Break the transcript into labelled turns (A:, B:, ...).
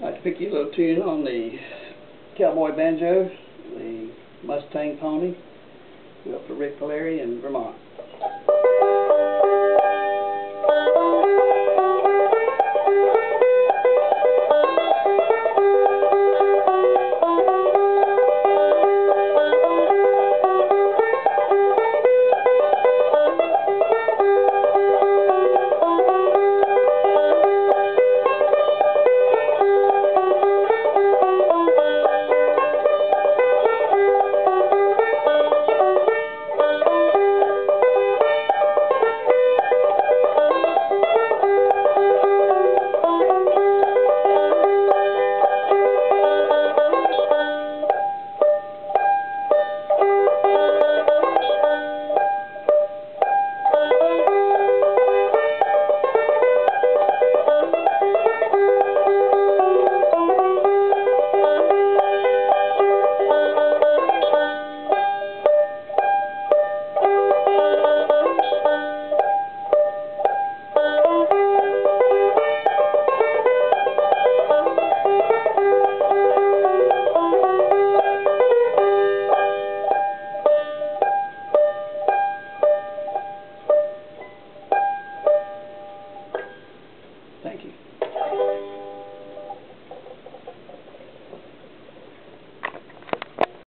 A: I'd like to pick you a little tune on the cowboy banjo, the Mustang Pony. We're up for Rick Polari in Vermont.